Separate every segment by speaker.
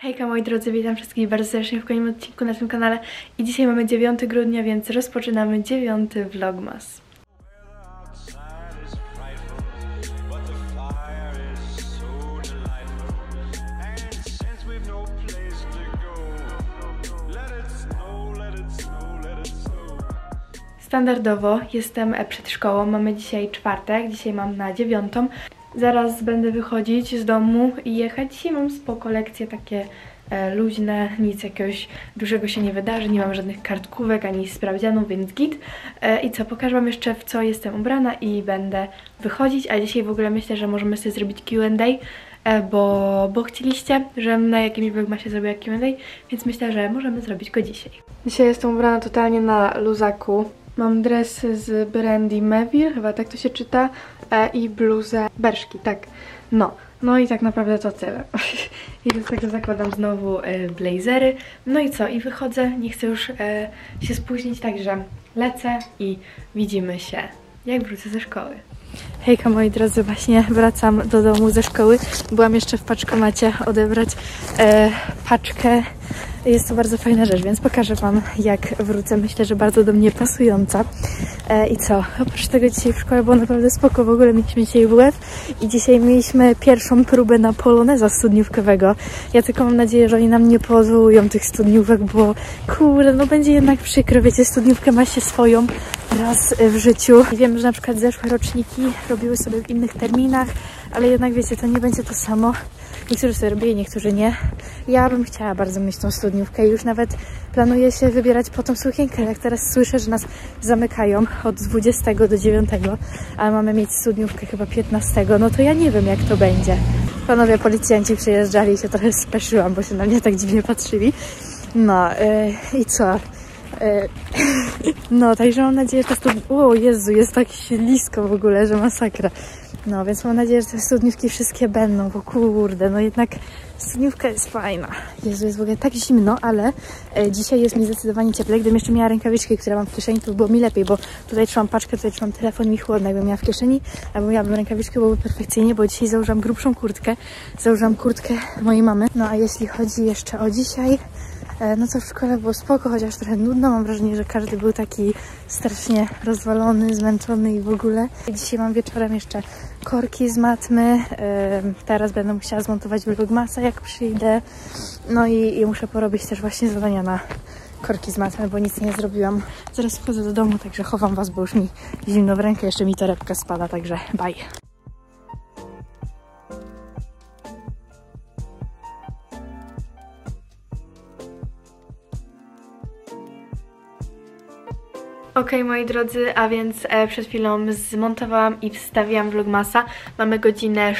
Speaker 1: Hejka moi drodzy, witam wszystkich bardzo serdecznie w kolejnym odcinku na tym kanale i dzisiaj mamy 9 grudnia, więc rozpoczynamy 9. vlogmas. Standardowo jestem przed szkołą, mamy dzisiaj czwartek, dzisiaj mam na 9. Zaraz będę wychodzić z domu i jechać. Dzisiaj mam spoko lekcje takie luźne, nic jakiegoś dużego się nie wydarzy, nie mam żadnych kartkówek ani sprawdzianów, więc git. I co, pokażę wam jeszcze w co jestem ubrana i będę wychodzić, a dzisiaj w ogóle myślę, że możemy sobie zrobić Q&A, bo chcieliście, żebym na jakimś vlogmasie zrobiła Q&A, więc myślę, że możemy zrobić go dzisiaj. Dzisiaj jestem ubrana totalnie na luzaku. Mam dres z brandy Meville, chyba tak to się czyta, i bluzę Berszki, tak. No i tak naprawdę to tyle. I do tego zakładam znowu blazery. No i co? I wychodzę, nie chcę już się spóźnić, także lecę i widzimy się, jak wrócę ze szkoły. Hejka moi drodzy, właśnie wracam do domu ze szkoły. Byłam jeszcze w paczkomacie odebrać paczkę. Jest to bardzo fajna rzecz, więc pokażę wam jak wrócę. Myślę, że bardzo do mnie pasująca. I co? Oprócz tego dzisiaj w szkole było naprawdę spoko. W ogóle mieliśmy dzisiaj WF i dzisiaj mieliśmy pierwszą próbę na poloneza studniówkowego. Ja tylko mam nadzieję, że oni nam nie poodwołują tych studniówek, bo kurde, no będzie jednak przykro. Wiecie, studniówkę ma się swoją raz w życiu. Wiem, że na przykład zeszłe roczniki robiły sobie w innych terminach, ale jednak wiecie, to nie będzie to samo. Niektórzy sobie robili, niektórzy nie. Ja bym chciała bardzo mieć tą studniówkę i już nawet planuję się wybierać po tą sukienkę. Jak teraz słyszę, że nas zamykają od 20 do 9, a mamy mieć studniówkę chyba 15, no to ja nie wiem jak to będzie. Panowie policjanci przyjeżdżali i się trochę speszyłam, bo się na mnie tak dziwnie patrzyli. No i co? No, także mam nadzieję, że ta studniówka... O Jezu, jest tak ślisko w ogóle, że masakra. No, więc mam nadzieję, że te studniówki wszystkie będą, bo kurde, no jednak studniówka jest fajna. Jezu, jest w ogóle tak zimno, ale dzisiaj jest mi zdecydowanie cieplej. Gdybym jeszcze miała rękawiczki, które mam w kieszeni, to by było mi lepiej, bo tutaj trzymam paczkę, tutaj trzymam telefon, mi chłodno. Jakbym miała w kieszeni, albo miałabym rękawiczki, byłoby perfekcyjnie, bo dzisiaj założyłam grubszą kurtkę. Założyłam kurtkę mojej mamy. No, a jeśli chodzi jeszcze o dzisiaj, no to w szkole było spoko, chociaż trochę nudno. Mam wrażenie, że każdy był taki strasznie rozwalony, zmęczony i w ogóle. Dzisiaj mam wieczorem jeszcze korki z matmy. Teraz będę musiała zmontować vlogmasa, jak przyjdę. No i muszę porobić też właśnie zadania na korki z matmy, bo nic nie zrobiłam. Zaraz wchodzę do domu, także chowam was, bo już mi zimno w rękę. Jeszcze mi torebka spada, także bye. Okej, moi drodzy, a więc przed chwilą zmontowałam i wstawiłam vlogmasa. Mamy godzinę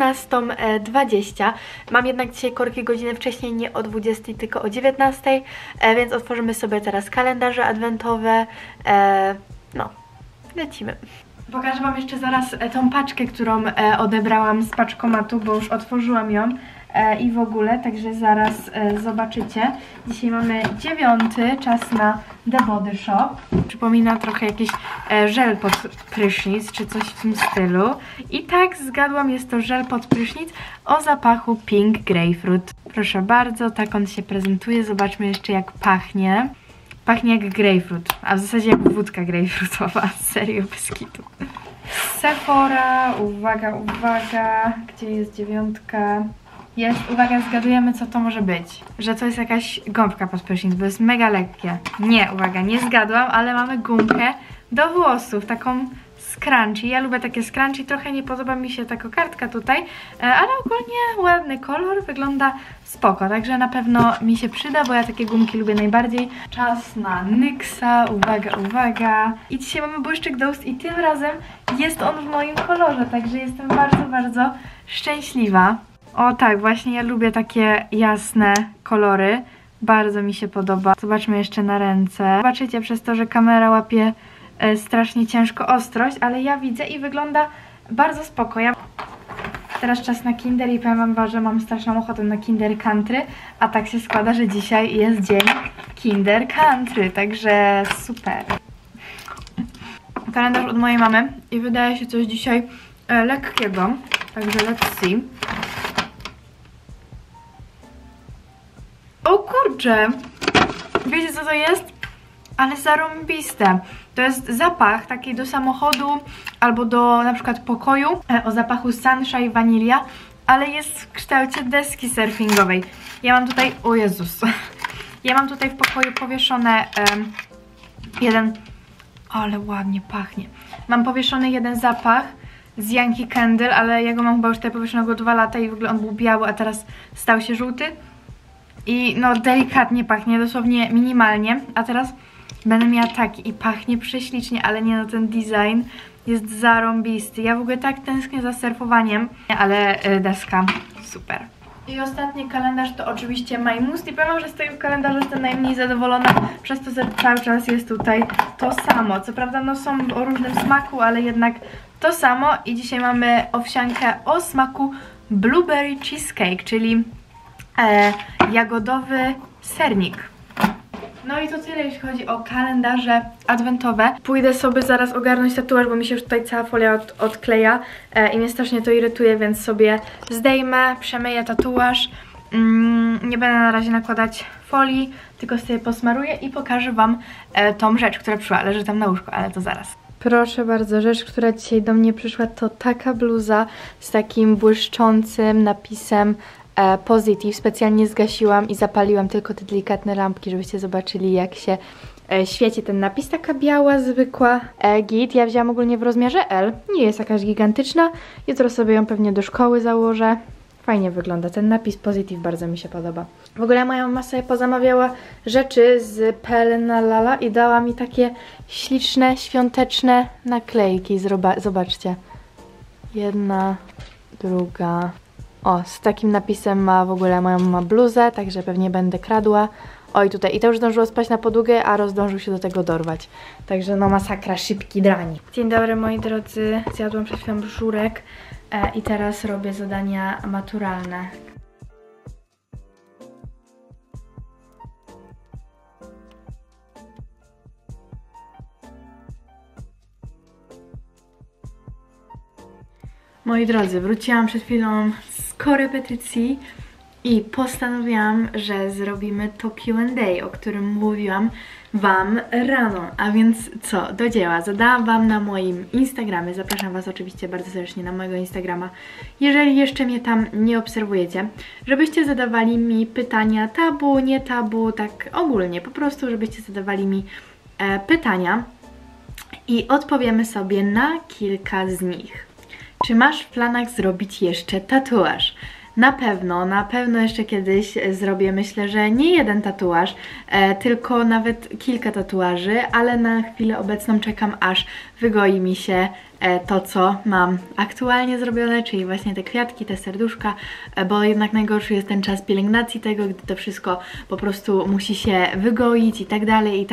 Speaker 1: 16:20. Mam jednak dzisiaj korki godzinę wcześniej, nie o 20, tylko o 19, więc otworzymy sobie teraz kalendarze adwentowe. No, lecimy. Pokażę wam jeszcze zaraz tą paczkę, którą odebrałam z paczkomatu, bo już otworzyłam ją. I w ogóle, także zaraz zobaczycie. Dzisiaj mamy 9, czas na The Body Shop. Przypomina trochę jakiś żel pod prysznic, czy coś w tym stylu. I tak, zgadłam, jest to żel pod prysznic o zapachu Pink Grapefruit. Proszę bardzo, tak on się prezentuje. Zobaczmy jeszcze jak pachnie. Pachnie jak grapefruit, a w zasadzie jak wódka grapefruitowa. Serio, bez kitu. Sephora, uwaga, uwaga, gdzie jest 9? Jest, uwaga, zgadujemy co to może być. Że to jest jakaś gąbka pod prysznic, bo jest mega lekkie. Nie, uwaga, nie zgadłam, ale mamy gumkę do włosów, taką scrunchie. Ja lubię takie scrunchie, trochę nie podoba mi się ta kokardka tutaj, ale ogólnie ładny kolor, wygląda spoko, także na pewno mi się przyda, bo ja takie gumki lubię najbardziej. Czas na NYXa, uwaga, uwaga. I dzisiaj mamy błyszczyk Ghost i tym razem jest on w moim kolorze, także jestem bardzo, bardzo szczęśliwa. O tak, właśnie ja lubię takie jasne kolory. Bardzo mi się podoba. Zobaczmy jeszcze na ręce. Zobaczycie przez to, że kamera łapie strasznie ciężko ostrość, ale ja widzę i wygląda bardzo spoko. Teraz czas na Kinder i powiem wam, że mam straszną ochotę na Kinder Country, a tak się składa, że dzisiaj jest dzień Kinder Country, także super. Kalendarz od mojej mamy i wydaje się coś dzisiaj lekkiego, także let's see. O kurczę! Wiecie co to jest? Ale zarąbiste. To jest zapach taki do samochodu albo do na przykład pokoju o zapachu Sunshine Vanilla, ale jest w kształcie deski surfingowej. Ja mam tutaj, o Jezus, ja mam tutaj w pokoju powieszone jeden, ale ładnie pachnie. Mam powieszony jeden zapach z Yankee Candle, ale ja go mam chyba już tutaj powieszonego 2 lata i w ogóle on był biały, a teraz stał się żółty. I no delikatnie pachnie, dosłownie minimalnie, a teraz będę miała taki i pachnie prześlicznie, ale nie no, ten design jest zarąbisty. Ja w ogóle tak tęsknię za surfowaniem, ale deska super. I ostatni kalendarz to oczywiście My Must i powiem, że z tego kalendarza jestem najmniej zadowolona, przez to, że cały czas jest tutaj to samo. Co prawda no są o różnym smaku, ale jednak to samo i dzisiaj mamy owsiankę o smaku Blueberry Cheesecake, czyli jagodowy sernik. No i to tyle, jeśli chodzi o kalendarze adwentowe. Pójdę sobie zaraz ogarnąć tatuaż, bo mi się już tutaj cała folia odkleja i mnie strasznie to irytuje, więc sobie zdejmę, przemyję tatuaż. Nie będę na razie nakładać folii, tylko sobie posmaruję i pokażę wam tą rzecz, która przyszła. Leży tam na łóżku, ale to zaraz. Proszę bardzo, rzecz, która dzisiaj do mnie przyszła, to taka bluza z takim błyszczącym napisem Positive. Specjalnie zgasiłam i zapaliłam tylko te delikatne lampki, żebyście zobaczyli, jak się świeci ten napis. Taka biała, zwykła git. Ja wzięłam ogólnie w rozmiarze L. Nie jest jakaś gigantyczna. Jutro sobie ją pewnie do szkoły założę. Fajnie wygląda. Ten napis Positive bardzo mi się podoba. W ogóle moja mama sobie pozamawiała rzeczy z Pelenalala i dała mi takie śliczne, świąteczne naklejki. Zobaczcie. Jedna, druga. O, z takim napisem ma w ogóle moja mama bluzę, także pewnie będę kradła. Oj, tutaj. I to już zdążyło spać na podłogę, a rozdążył się do tego dorwać. Także no masakra, szybki drani. Dzień dobry moi drodzy. Zjadłam przed chwilą żurek i teraz robię zadania maturalne. Moi drodzy, wróciłam przed chwilą z korepetycji i postanowiłam, że zrobimy to Q&A, o którym mówiłam wam rano. A więc co? Do dzieła. Zadałam wam na moim Instagramie, zapraszam was oczywiście bardzo serdecznie na mojego Instagrama, jeżeli jeszcze mnie tam nie obserwujecie, żebyście zadawali mi pytania tabu, nie tabu, tak ogólnie, po prostu żebyście zadawali mi pytania i odpowiemy sobie na kilka z nich. Czy masz w planach zrobić jeszcze tatuaż? Na pewno jeszcze kiedyś zrobię, myślę, że nie jeden tatuaż, tylko nawet kilka tatuaży, ale na chwilę obecną czekam, aż wygoi mi się to, co mam aktualnie zrobione, czyli właśnie te kwiatki, te serduszka, bo jednak najgorszy jest ten czas pielęgnacji tego, gdy to wszystko po prostu musi się wygoić i tak dalej,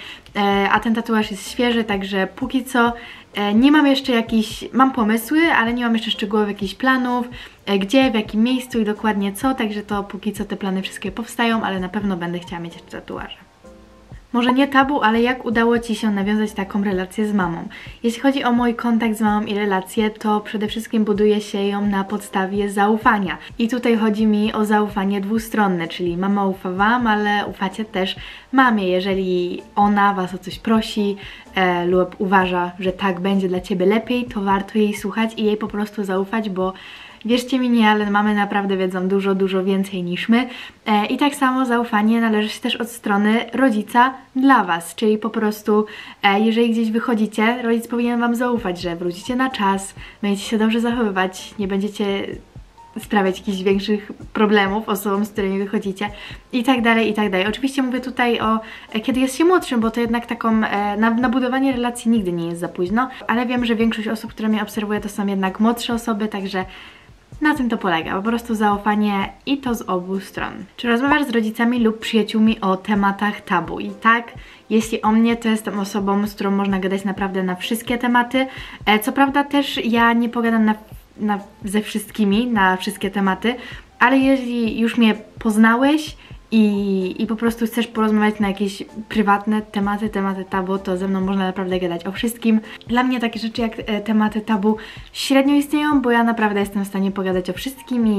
Speaker 1: a ten tatuaż jest świeży, także póki co nie mam jeszcze mam pomysły, ale nie mam jeszcze szczegółowych jakichś planów, gdzie, w jakim miejscu i dokładnie co, także to póki co te plany wszystkie powstają, ale na pewno będę chciała mieć jeszcze tatuaże. Może nie tabu, ale jak udało Ci się nawiązać taką relację z mamą? Jeśli chodzi o mój kontakt z mamą i relację, to przede wszystkim buduje się ją na podstawie zaufania. I tutaj chodzi mi o zaufanie dwustronne, czyli mama ufa Wam, ale ufacie też mamie. Jeżeli ona Was o coś prosi lub uważa, że tak będzie dla Ciebie lepiej, to warto jej słuchać i jej po prostu zaufać, bo wierzcie mi nie, ale mamy naprawdę wiedzą dużo więcej niż my. I tak samo zaufanie należy się też od strony rodzica dla Was, czyli po prostu jeżeli gdzieś wychodzicie, rodzic powinien Wam zaufać, że wrócicie na czas, będziecie się dobrze zachowywać, nie będziecie sprawiać jakichś większych problemów osobom, z którymi wychodzicie i tak dalej, i tak dalej. Oczywiście mówię tutaj o kiedy jest się młodszym, bo to jednak taką na budowanie relacji nigdy nie jest za późno, ale wiem, że większość osób, które mnie obserwuje, to są jednak młodsze osoby, także na tym to polega, po prostu zaufanie i to z obu stron. Czy rozmawiasz z rodzicami lub przyjaciółmi o tematach tabu? I tak, jeśli o mnie, to jestem osobą, z którą można gadać naprawdę na wszystkie tematy. Co prawda też ja nie pogadam ze wszystkimi na wszystkie tematy, ale jeżeli już mnie poznałeś i po prostu chcesz porozmawiać na jakieś prywatne tematy tabu, to ze mną można naprawdę gadać o wszystkim. Dla mnie takie rzeczy jak tematy tabu średnio istnieją, bo ja naprawdę jestem w stanie pogadać o wszystkim i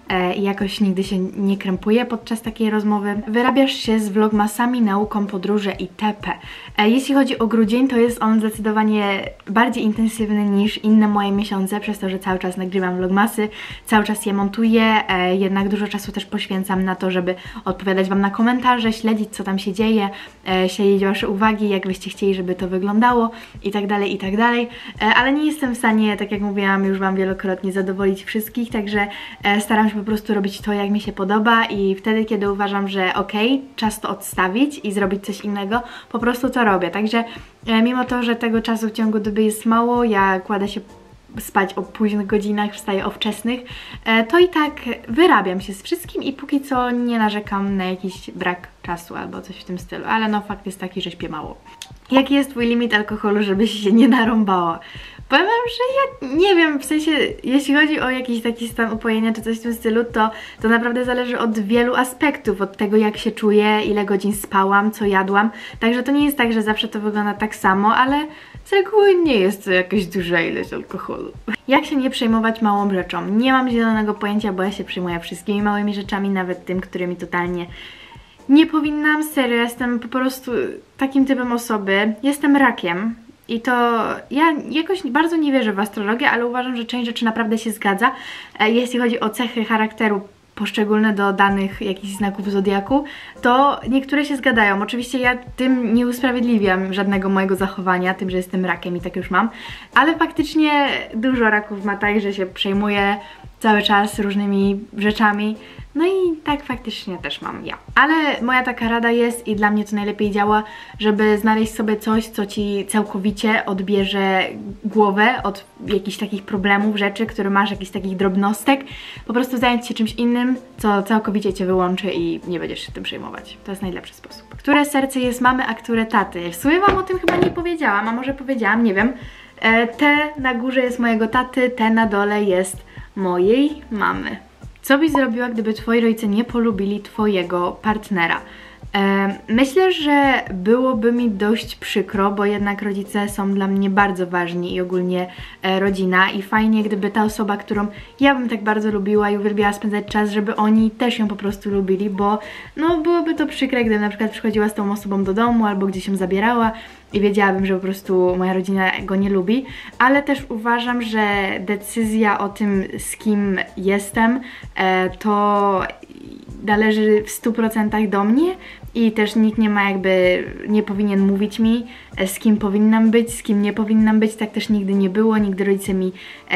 Speaker 1: i jakoś nigdy się nie krępuję podczas takiej rozmowy. Wyrabiasz się z vlogmasami, nauką, podróże itp. Jeśli chodzi o grudzień, to jest on zdecydowanie bardziej intensywny niż inne moje miesiące, przez to, że cały czas nagrywam vlogmasy, cały czas je montuję, jednak dużo czasu też poświęcam na to, żeby odpowiadać Wam na komentarze, śledzić co tam się dzieje, śledzić Wasze uwagi, jak byście chcieli, żeby to wyglądało i tak dalej, ale nie jestem w stanie, tak jak mówiłam już Wam wielokrotnie, zadowolić wszystkich, także staram się po prostu robić to, jak mi się podoba i wtedy, kiedy uważam, że okej, czas to odstawić i zrobić coś innego, po prostu to robię, także mimo to, że tego czasu w ciągu doby jest mało, ja kładę się spać o późnych godzinach, wstaję o wczesnych, to i tak wyrabiam się z wszystkim i póki co nie narzekam na jakiś brak czasu albo coś w tym stylu, ale no fakt jest taki, że śpię mało. Jaki jest Twój limit alkoholu, żebyś się nie narąbała? Powiem wam, że ja nie wiem, w sensie jeśli chodzi o jakiś taki stan upojenia czy coś w tym stylu, to naprawdę zależy od wielu aspektów, od tego jak się czuję, ile godzin spałam, co jadłam, także to nie jest tak, że zawsze to wygląda tak samo, ale z reguły nie jest to jakaś duża ilość alkoholu. Jak się nie przejmować małą rzeczą? Nie mam zielonego pojęcia, bo ja się przejmuję wszystkimi małymi rzeczami, nawet tym, którymi totalnie nie powinnam. Serio, jestem po prostu takim typem osoby, jestem rakiem. I to ja jakoś bardzo nie wierzę w astrologię, ale uważam, że część rzeczy naprawdę się zgadza, jeśli chodzi o cechy charakteru poszczególne do danych jakichś znaków zodiaku, to niektóre się zgadzają. Oczywiście ja tym nie usprawiedliwiam żadnego mojego zachowania, tym, że jestem rakiem i tak już mam, ale faktycznie dużo raków ma tak, że się przejmuje cały czas różnymi rzeczami. No i tak faktycznie też mam ja. Ale moja taka rada jest i dla mnie to najlepiej działa, żeby znaleźć sobie coś, co Ci całkowicie odbierze głowę od jakichś takich problemów, rzeczy, które masz, jakichś takich drobnostek. Po prostu zająć się czymś innym, co całkowicie Cię wyłączy i nie będziesz się tym przejmować. To jest najlepszy sposób. Które serce jest mamy, a które taty? W sumie Wam o tym chyba nie powiedziałam, a może powiedziałam, nie wiem. Te na górze jest mojego taty, te na dole jest mojej mamy. Co byś zrobiła, gdyby Twoi rodzice nie polubili Twojego partnera? Myślę, że byłoby mi dość przykro, bo jednak rodzice są dla mnie bardzo ważni i ogólnie rodzina i fajnie, gdyby ta osoba, którą ja bym tak bardzo lubiła i uwielbiała spędzać czas, żeby oni też ją po prostu lubili, bo no byłoby to przykre, gdybym na przykład przychodziła z tą osobą do domu albo gdzieś ją zabierała i wiedziałabym, że po prostu moja rodzina go nie lubi, ale też uważam, że decyzja o tym, z kim jestem, to należy w 100% do mnie i też nikt nie ma nie powinien mówić mi, z kim powinnam być, z kim nie powinnam być, tak też nigdy nie było, nigdy rodzice mi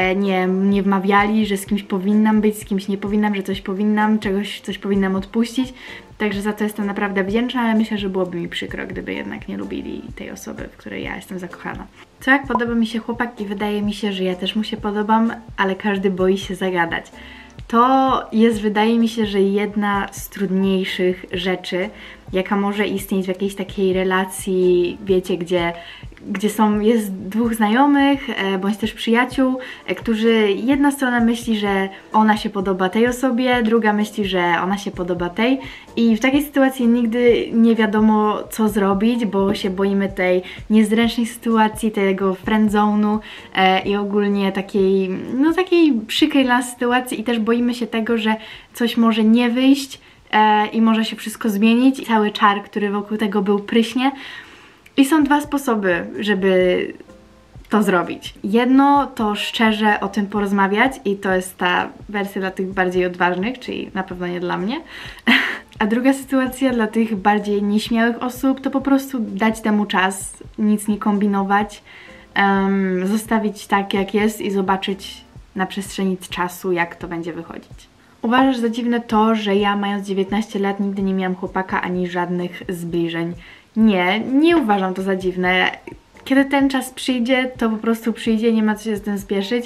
Speaker 1: nie wmawiali, że z kimś powinnam być, z kimś nie powinnam, że coś powinnam, coś powinnam odpuścić, także za to jestem naprawdę wdzięczna, ale myślę, że byłoby mi przykro, gdyby jednak nie lubili tej osoby, w której ja jestem zakochana. Co jak podoba mi się chłopak i wydaje mi się, że ja też mu się podobam, ale każdy boi się zagadać. To jest, wydaje mi się, że jedna z trudniejszych rzeczy, jaka może istnieć w jakiejś takiej relacji, wiecie, gdzie jest dwóch znajomych, bądź też przyjaciół, którzy jedna strona myśli, że ona się podoba tej osobie, druga myśli, że ona się podoba tej i w takiej sytuacji nigdy nie wiadomo co zrobić, bo się boimy tej niezręcznej sytuacji, tego friendzone'u i ogólnie takiej przykrej dla nas sytuacji i też boimy się tego, że coś może nie wyjść i może się wszystko zmienić i cały czar, który wokół tego był, pryśnie. I są dwa sposoby, żeby to zrobić. Jedno to szczerze o tym porozmawiać i to jest ta wersja dla tych bardziej odważnych, czyli na pewno nie dla mnie. A druga sytuacja dla tych bardziej nieśmiałych osób to po prostu dać temu czas, nic nie kombinować, zostawić tak jak jest i zobaczyć na przestrzeni czasu, jak to będzie wychodzić. Uważasz za dziwne to, że ja mając 19 lat nigdy nie miałam chłopaka ani żadnych zbliżeń? Nie uważam to za dziwne. Kiedy ten czas przyjdzie, to po prostu przyjdzie, nie ma co się z tym spieszyć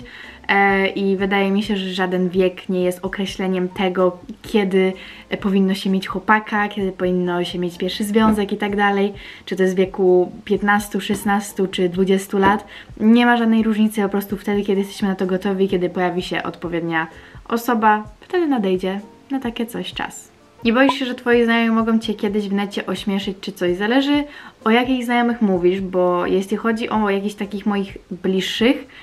Speaker 1: i wydaje mi się, że żaden wiek nie jest określeniem tego, kiedy powinno się mieć chłopaka, kiedy powinno się mieć pierwszy związek i tak dalej, czy to jest w wieku 15, 16 czy 20 lat. Nie ma żadnej różnicy, po prostu wtedy, kiedy jesteśmy na to gotowi, kiedy pojawi się odpowiednia osoba, wtedy nadejdzie na takie coś czas. Nie boisz się, że Twoi znajomi mogą Cię kiedyś w necie ośmieszyć czy coś? Zależy o jakich znajomych mówisz, bo jeśli chodzi o jakichś takich moich bliższych,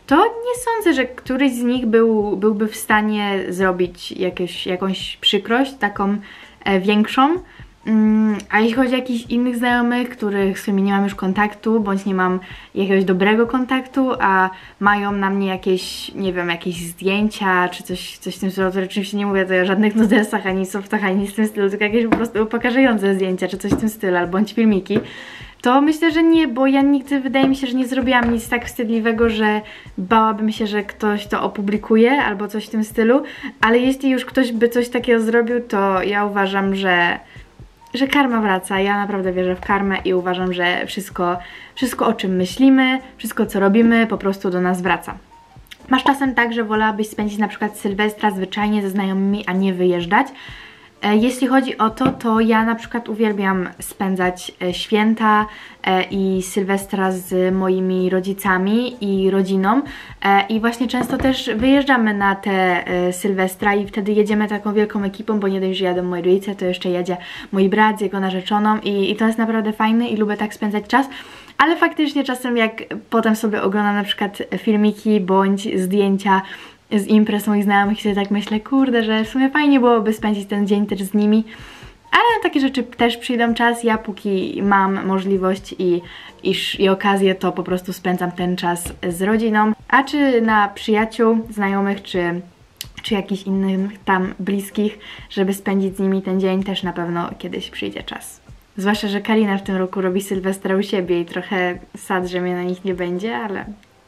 Speaker 1: to nie sądzę, że któryś z nich byłby w stanie zrobić jakąś przykrość, taką większą. A jeśli chodzi o jakichś innych znajomych, których z którymi nie mam już kontaktu, bądź nie mam jakiegoś dobrego kontaktu, a mają na mnie jakieś, nie wiem, jakieś zdjęcia, czy coś w tym stylu, to oczywiście nie mówię tutaj o żadnych nudesach, ani softach, ani z tym stylu, tylko jakieś po prostu upokarzające zdjęcia, czy coś w tym stylu, albo bądź filmiki, to myślę, że nie, bo ja nigdy, wydaje mi się, że nie zrobiłam nic tak wstydliwego, że bałabym się, że ktoś to opublikuje, albo coś w tym stylu, ale jeśli już ktoś by coś takiego zrobił, to ja uważam, że karma wraca. Ja naprawdę wierzę w karmę i uważam, że wszystko o czym myślimy, wszystko co robimy po prostu do nas wraca. Masz czasem tak, że wolałabyś spędzić na przykład Sylwestra zwyczajnie ze znajomymi, a nie wyjeżdżać? Jeśli chodzi o to, to ja na przykład uwielbiam spędzać święta i Sylwestra z moimi rodzicami i rodziną i właśnie często też wyjeżdżamy na te Sylwestra i wtedy jedziemy taką wielką ekipą, bo nie dość, że jadą moi rodzice, to jeszcze jedzie mój brat z jego narzeczoną i to jest naprawdę fajne i lubię tak spędzać czas. Ale faktycznie czasem jak potem sobie oglądam na przykład filmiki bądź zdjęcia z imprez moich znajomych i sobie tak myślę, kurde, że w sumie fajnie byłoby spędzić ten dzień też z nimi, ale na takie rzeczy też przyjdą czas, ja póki mam możliwość i okazję, to po prostu spędzam ten czas z rodziną, a czy na przyjaciół, znajomych, czy jakichś innych tam bliskich, żeby spędzić z nimi ten dzień, też na pewno kiedyś przyjdzie czas. Zwłaszcza, że Karina w tym roku robi Sylwestra u siebie i trochę sad, że mnie na nich nie będzie, ale...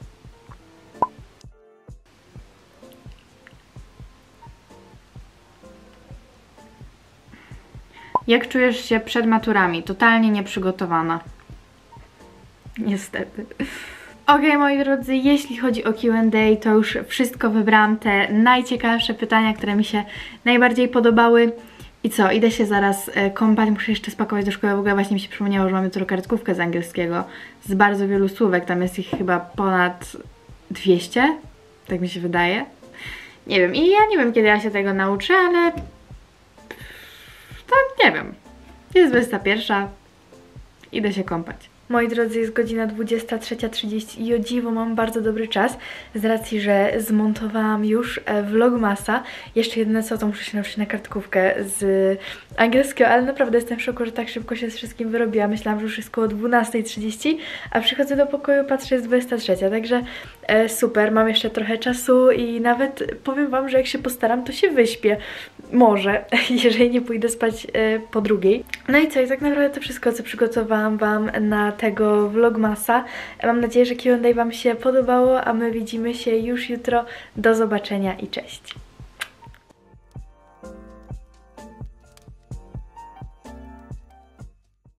Speaker 1: Jak czujesz się przed maturami? Totalnie nieprzygotowana. Niestety. Okej, moi drodzy, jeśli chodzi o Q&A, to już wszystko wybrałam, te najciekawsze pytania, które mi się najbardziej podobały. I co, idę się zaraz kąpać, muszę jeszcze spakować do szkoły. W ogóle właśnie mi się przypomniało, że mam jutro kartkówkę z angielskiego z bardzo wielu słówek, tam jest ich chyba ponad 200, tak mi się wydaje. Nie wiem, i ja nie wiem, kiedy ja się tego nauczę, ale... to nie wiem. Jest 21. Idę się kąpać. Moi drodzy, jest godzina 23:30 i o dziwo mam bardzo dobry czas z racji, że zmontowałam już vlogmasa. Jeszcze jedyne co, to muszę się nauczyć na kartkówkę z angielskiego, ale naprawdę jestem w szoku, że tak szybko się z wszystkim wyrobiła. Myślałam, że już jest koło 12:30, a przychodzę do pokoju, patrzę, jest 23, także super, mam jeszcze trochę czasu i nawet powiem wam, że jak się postaram, to się wyśpię. Może, jeżeli nie pójdę spać po drugiej. No i co, i tak naprawdę to wszystko, co przygotowałam wam na tego vlogmasa. Mam nadzieję, że Q&A wam się podobało, a my widzimy się już jutro. Do zobaczenia i cześć!